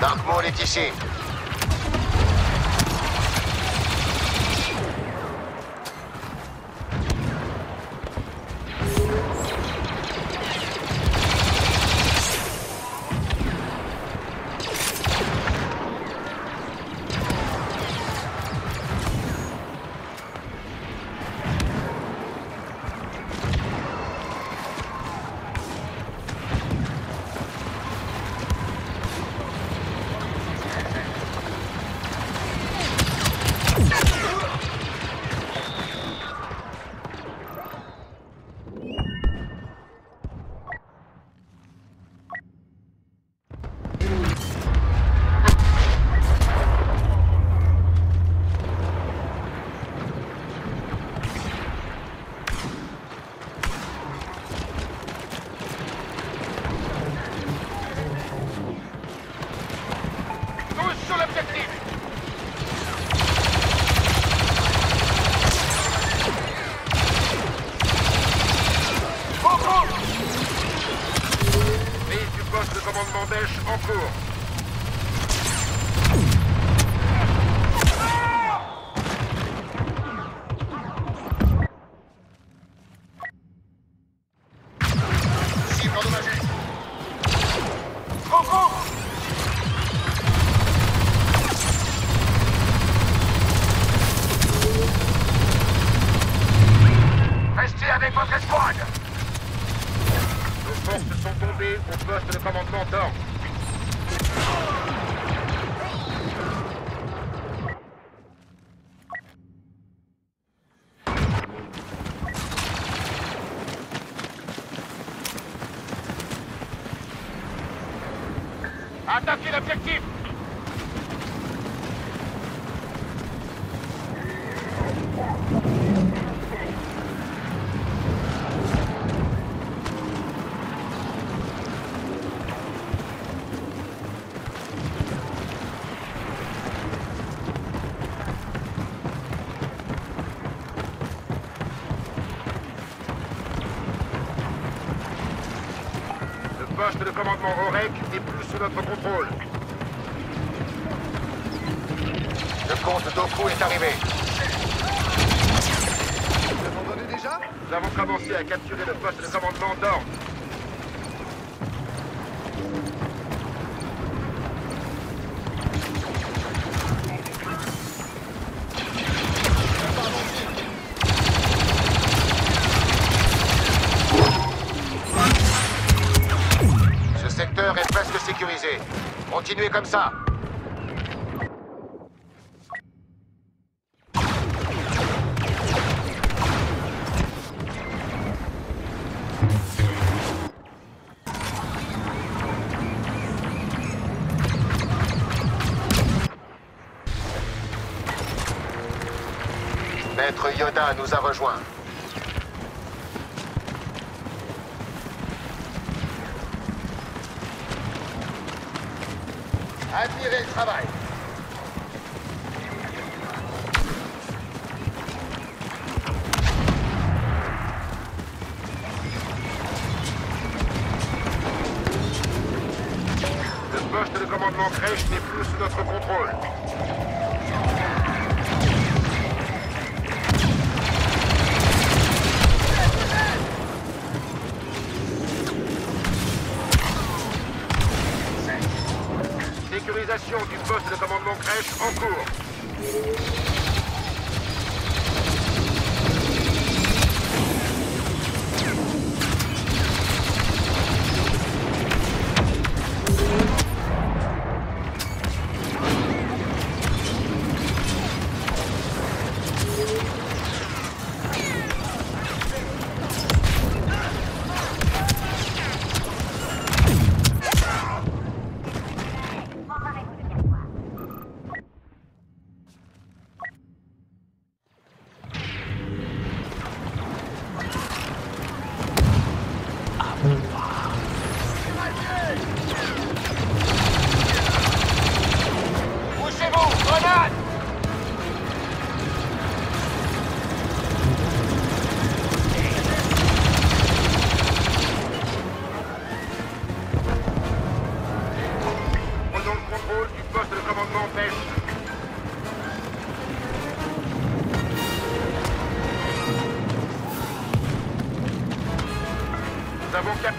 Dark Maul est ici. En cours. Cible endommagée. Coco! Restez avec votre escouade. Nos forces sont tombées au poste de commandement d'ordre. Attaquez l'objectif! Le poste de commandement Orek n'est plus sous notre contrôle. Le comte Doku est arrivé. Vous abandonnez déjà? Nous avons commencé à capturer le poste de commandement d'ordre. Ce secteur est presque sécurisé. Continuez comme ça. Maître Yoda nous a rejoints. Admirez le travail. Le poste de commandement Crèche n'est plus sous notre contrôle. Sécurisation du poste de commandement Crèche en cours.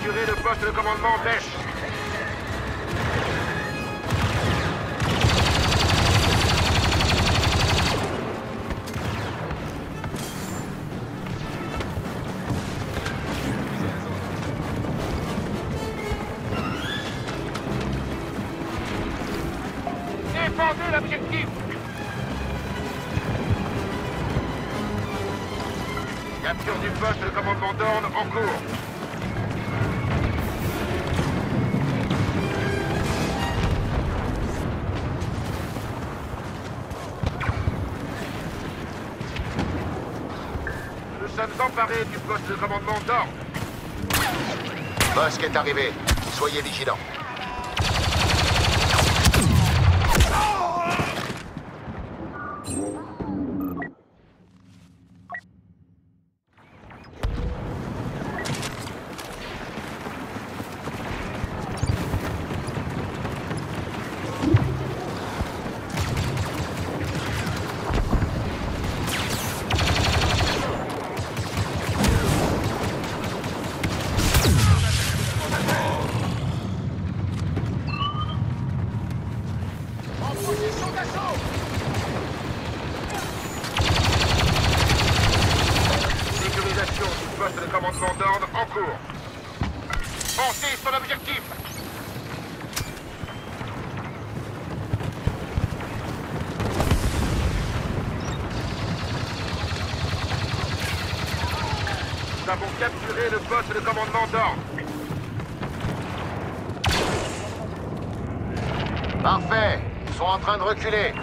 capturé le poste de commandement Bêche. Défendez l'objectif. Capture du poste de commandement d'Orne en cours. Nous sommes emparés du poste de commandement d'Orne. Bosque est arrivé. Soyez vigilants. Sécurisation du poste de commandement d'Orne en cours. Pensez sur l'objectif. Nous avons capturé le poste de commandement d'Orne. Parfait. Ils sont en train de reculer.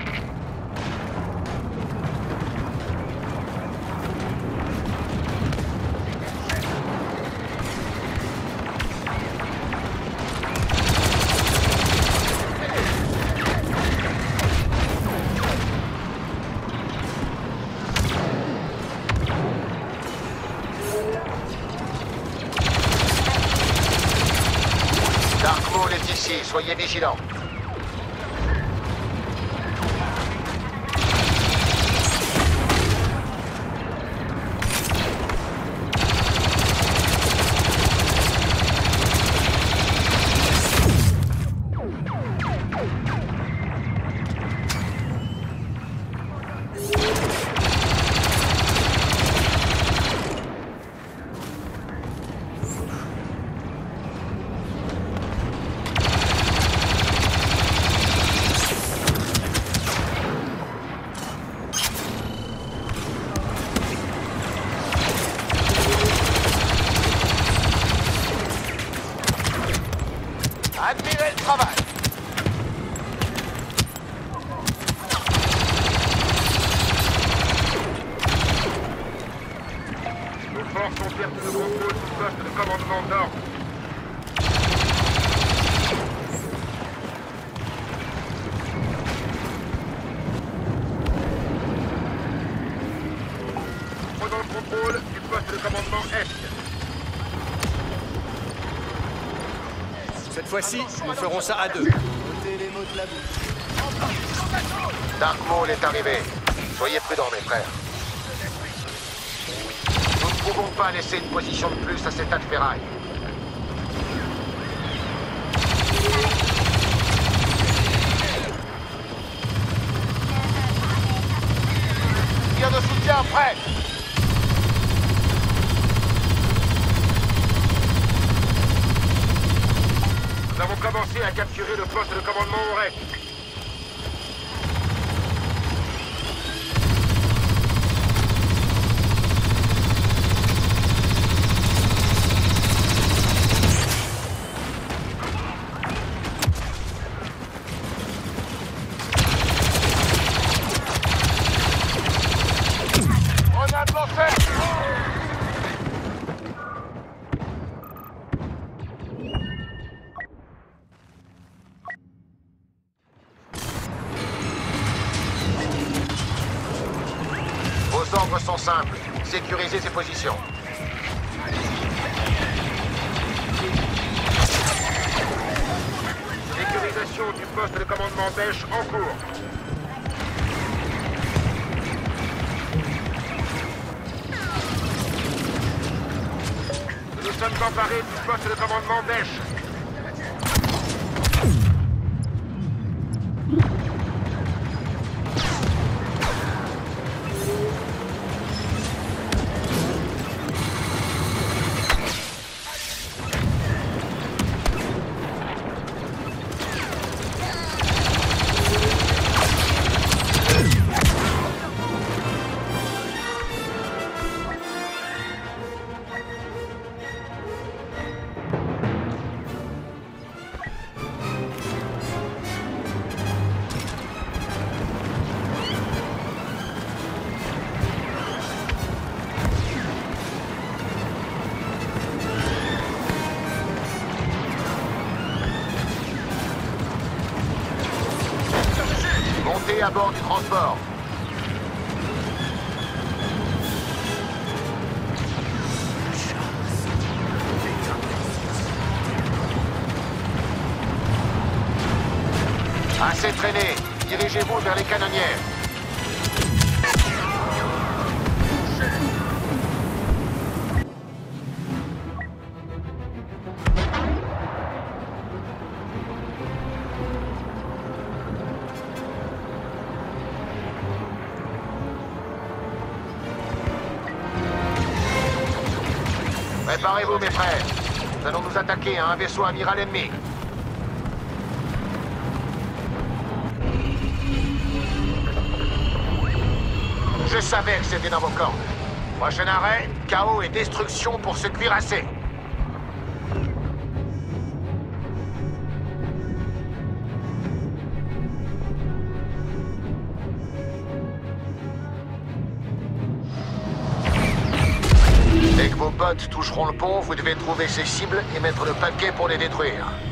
Dark Maul est ici. Soyez vigilants. Admirez le travail. Nos forces ont perdu le contrôle du poste de commandement d'Orne. Prenons le contrôle du poste de commandement Est. Cette fois-ci, nous ferons ça à deux. Notez les mots de la bouche. Dark Maul est arrivé. Soyez prudents, mes frères. Nous ne pouvons pas laisser une position de plus à cet tas de ferraille. Tir de soutien prêt. Nous avons commencé à capturer le poste de commandement Ouret. On a lancé. Vos ordres sont simples. Sécurisez ces positions. Sécurisation du poste de commandement Bêche en cours. Nous sommes emparés du poste de commandement d'Esch. Montez à bord du transport. Assez traîné. Dirigez-vous vers les canonnières. Préparez-vous, mes frères. Nous allons nous attaquer à un vaisseau amiral ennemi. Je savais que c'était dans vos cordes. Prochain arrêt, chaos et destruction pour ce cuirassé. Dès que vos bottes toucheront le pont, vous devez trouver ces cibles et mettre le paquet pour les détruire.